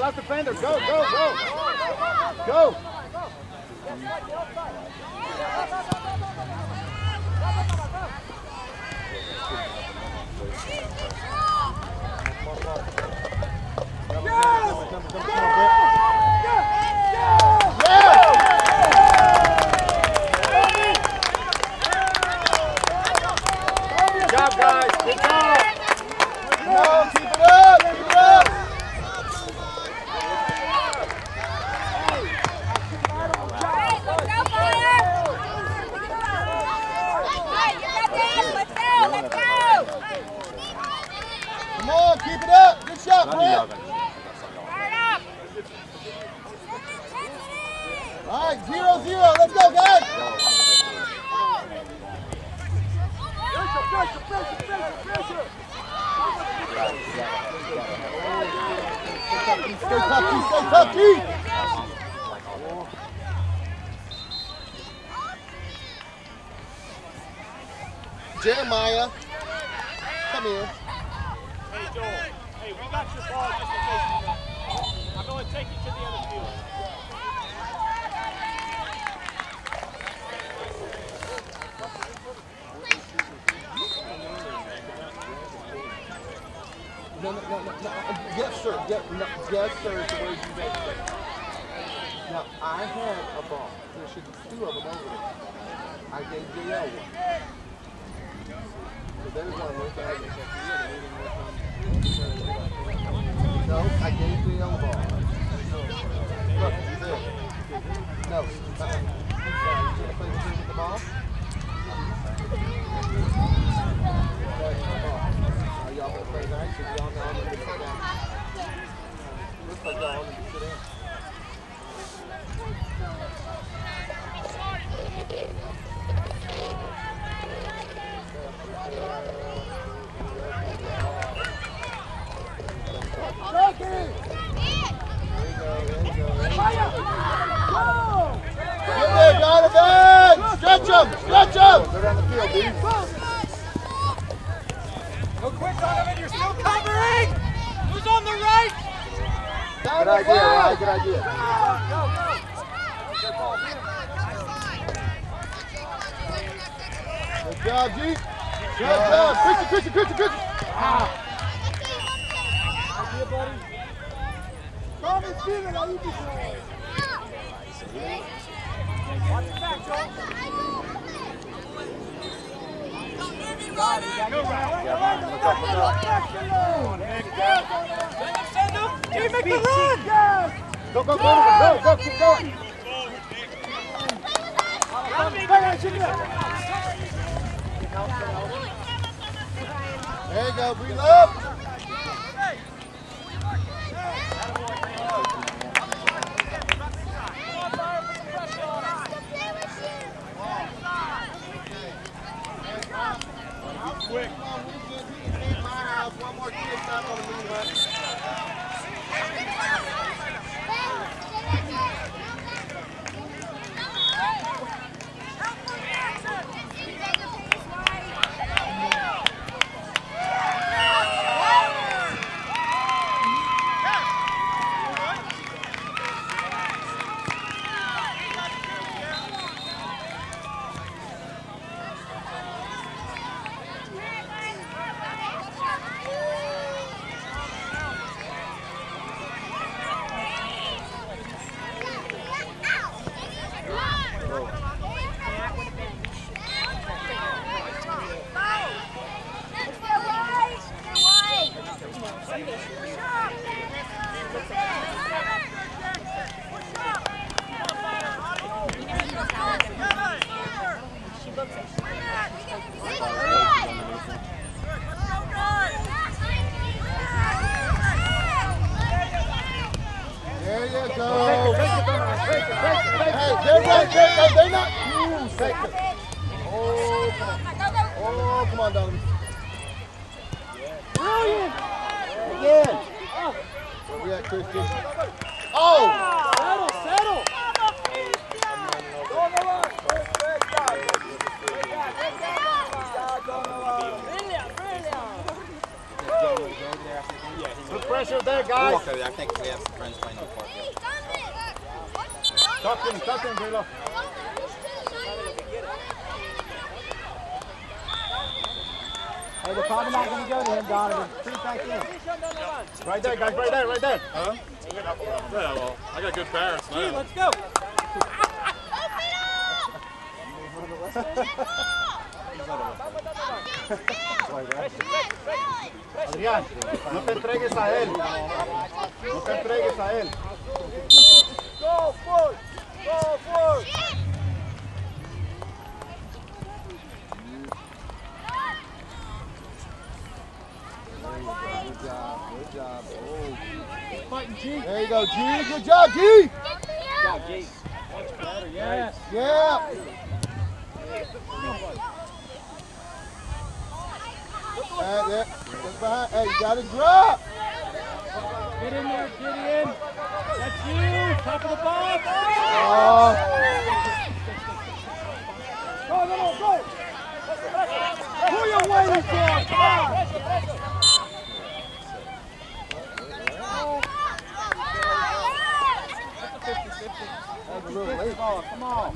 Last defender, go, go, go. Go. Good job, guys. Good job. Come on, keep it up. Keep it up. Come on, keep it up. Good shot, Brett. All right, 0-0. Let's go, guys. Stay tough, Keith. Jeremiah, come here. Hey, Joel. Hey, we got your ball just in case you know. I'm going to take you to the other field. No. Yes, sir. Yes, sir. Is the word you make. Now, I had a ball. There should be two of them over there. I gave JL one. So there's one. No, I gave JL the ball. Look, there. No. You gonna play the team with the ball? Y'all gonna play nice, so y'all know I'm gonna sit down. Looks like y'all need to sit down. Get there, Donovan! Stretch him! Stretch him! They're on the field, dude. No quick, Donovan, you're still covering! Who's on the right? Good idea, Ryan. Good idea. Good job, G. Good job. Christian. Idea, buddy. Come and see it. How you doing? Watch your back, Joel. Go, Ryan. Send him. Team, make the run. Go, keep going. There you go, breathe up. Quick. One more kid stop on the move, man. There you go. Hey, they're right there. They're not. Take it. Oh, come on. Oh, come on, Donovan. Brilliant. Again. Where we at, Christian? Oh! Settle. Brilliant. Put pressure there, guys. Okay, I think we have some friends playing in the park. Talk to him, Grillo. Hey, they're probably not going to go to him, Donovan. Shoot back in. Right there, guys, right there. Huh? Yeah, well, I got good parents now. Let's go. Adrián, no te entregues a él. No te entregues a él. Go forward. Go forward. Good job. Good job. Oh. Fighting G. There you go, G. Good job, G. Good job, G. Much better, yes. Yeah. There. Look behind. Hey, you got to drop. Get in there, Gideon. That's you. Top of the box. Oh. Go. Who are you waiting for? Come on. That's a little late. Ball. Come on.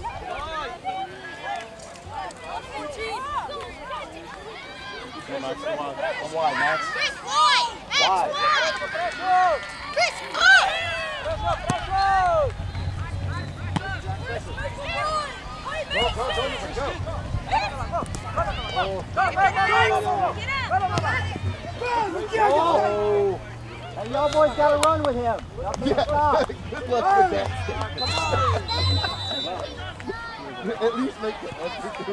Come on, Max, come on. Come wide, Max. Wide. Chris, Oh. Hey, y'all boys got to run with him. Y'all can't stop. Good luck with that. At least make the effort.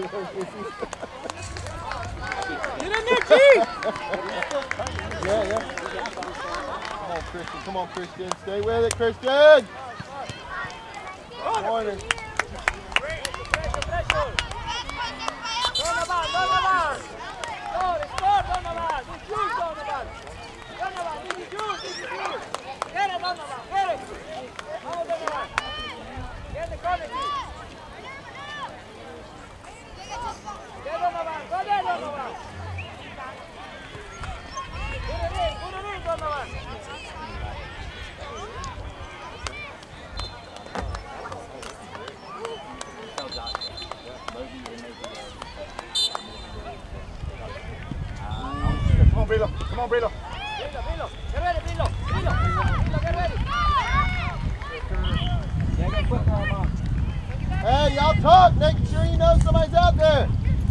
Get in there, G. Yeah. Come on, Christian. Stay with it, Christian. Corner. Come on, Brillo. Get ready. Yeah, get quick, Mom. Hey, y'all talk. Make sure you know somebody's out there.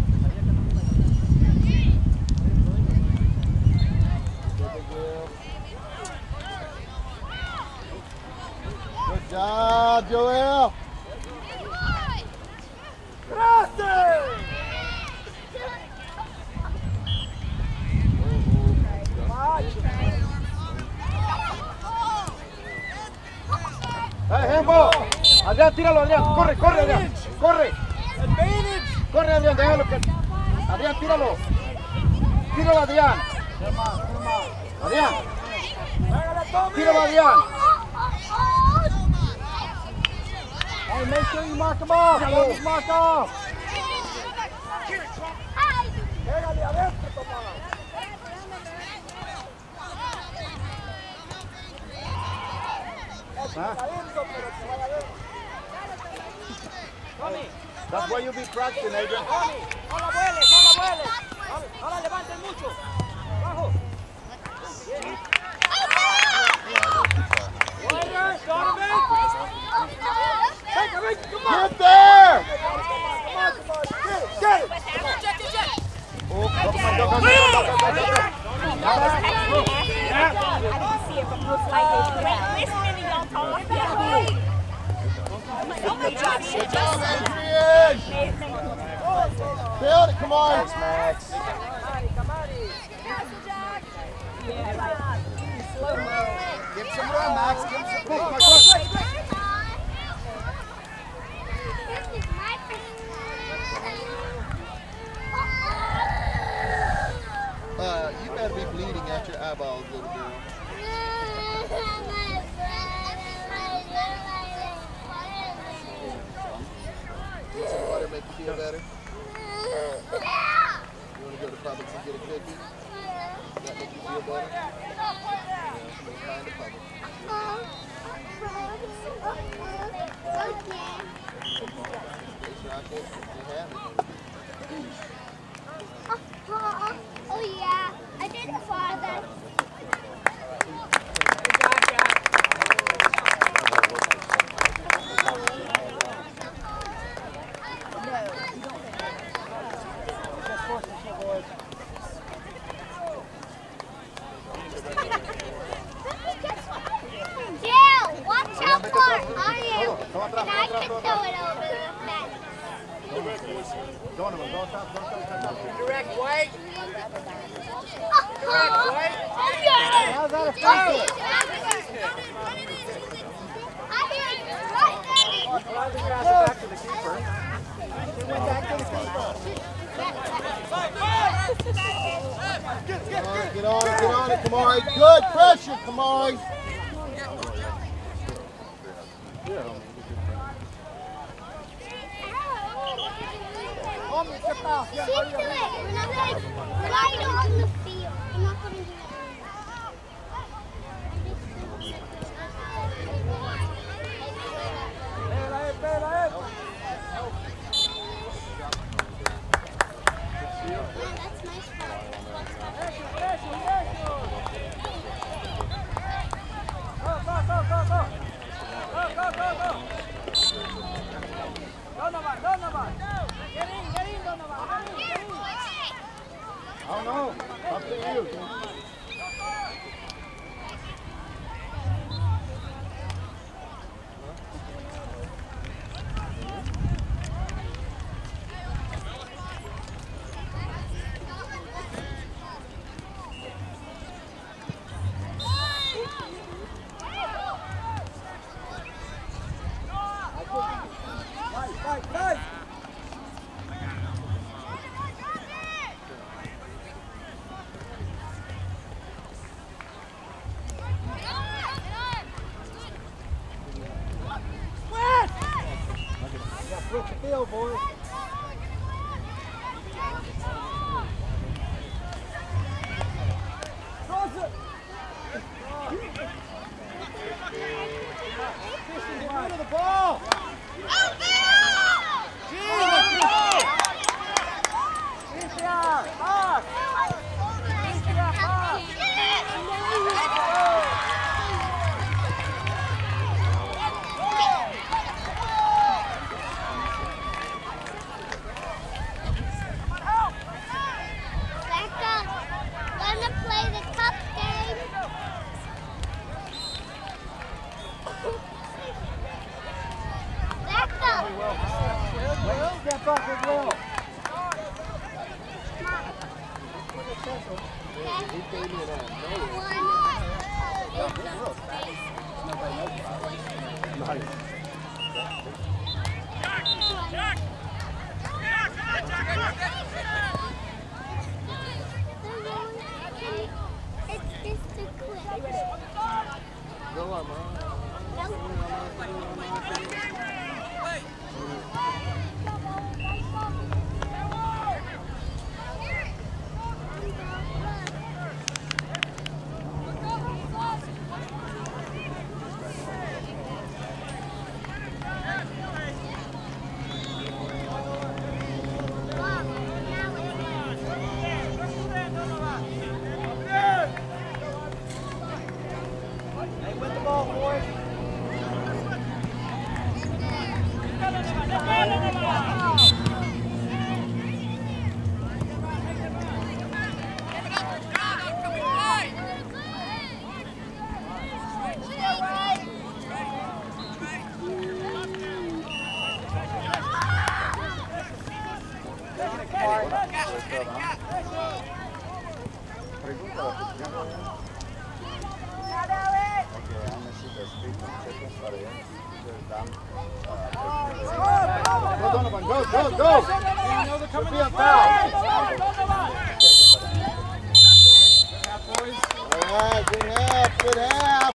Good job, Joel. Handball. Adrián, tíralo, Adrián. Corre, Adrián. Corre, Adrián, déjalo que... Adrián, tíralo. Tíralo, Adrián. Adrián. Tíralo, Adrián. Hey, make sure you mark them off. Don't mark off. That's why you be practicing, Adrian. No la vueles. No la levantes mucho. Bajo. Get there! Get it. Oh, I didn't see it, but most likely correct. Listening to y'all talk. Good job, shit. Adrian! Build it, come on. Thanks, Max. Give him some run, Max. Give him some run. You better be bleeding out your eyeballs, little girl. Need some water make you feel better? You want to go to Publix and get a cookie? Does that make you feel better? Yeah. Donovan, go top. Direct, White. How's that a foul? Back to the keeper. He went back to the keeper. Get on it, Kamari. Good pressure, Kamari. Stick to it. We're not right on the field. I'm not going to do that. That's nice. Donovan. Get in, Donovan. I don't know. Up to you. Right. Switch the field, boys. Cross it. Get rid of the ball. Step up as well. He came in out. Nice. It's just too quick. Go on, man. Go, Donovan, go! Should be a foul.